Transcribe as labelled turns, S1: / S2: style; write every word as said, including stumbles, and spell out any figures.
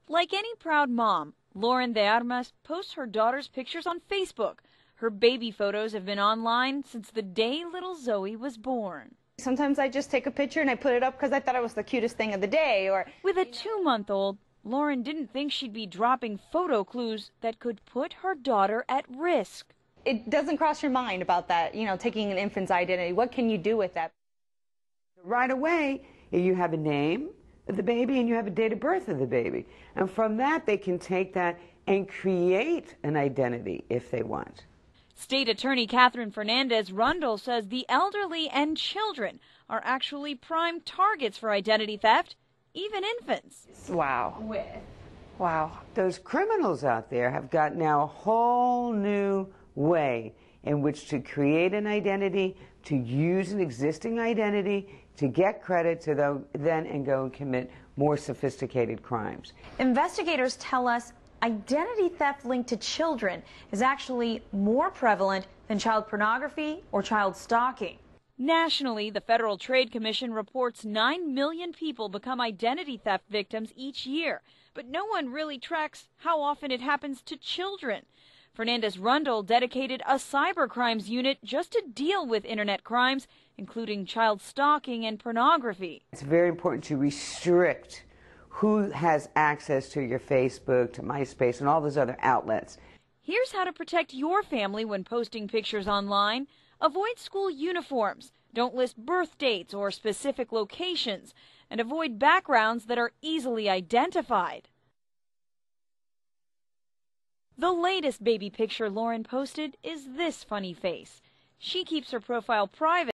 S1: Like any proud mom, Lauren de Armas posts her daughter's pictures on Facebook. Her baby photos have been online since the day little Zoe was born.
S2: Sometimes I just take a picture and I put it up because I thought it was the cutest thing of the day. Or
S1: With a two-month-old, Lauren didn't think she'd be dropping photo clues that could put her daughter at risk.
S2: It doesn't cross your mind about that, you know, taking an infant's identity. What can you do with that?
S3: Right away, you have a name of the baby and you have a date of birth of the baby. And from that, they can take that and create an identity if they want.
S1: State Attorney Catherine Fernandez-Rundle says the elderly and children are actually prime targets for identity theft, even infants.
S2: Wow.
S1: With.
S2: Wow.
S3: Those criminals out there have got now a whole new way in which to create an identity, to use an existing identity, to get credit to the, then and go and commit more sophisticated crimes.
S4: Investigators tell us identity theft linked to children is actually more prevalent than child pornography or child stalking.
S1: Nationally, the Federal Trade Commission reports nine million people become identity theft victims each year, but no one really tracks how often it happens to children. Fernandez-Rundle dedicated a cybercrimes unit just to deal with internet crimes, including child stalking and pornography.
S3: It's very important to restrict who has access to your Facebook, to MySpace, and all those other outlets.
S1: Here's how to protect your family when posting pictures online. Avoid school uniforms, don't list birth dates or specific locations, and avoid backgrounds that are easily identified. The latest baby picture Lauren posted is this funny face. She keeps her profile private.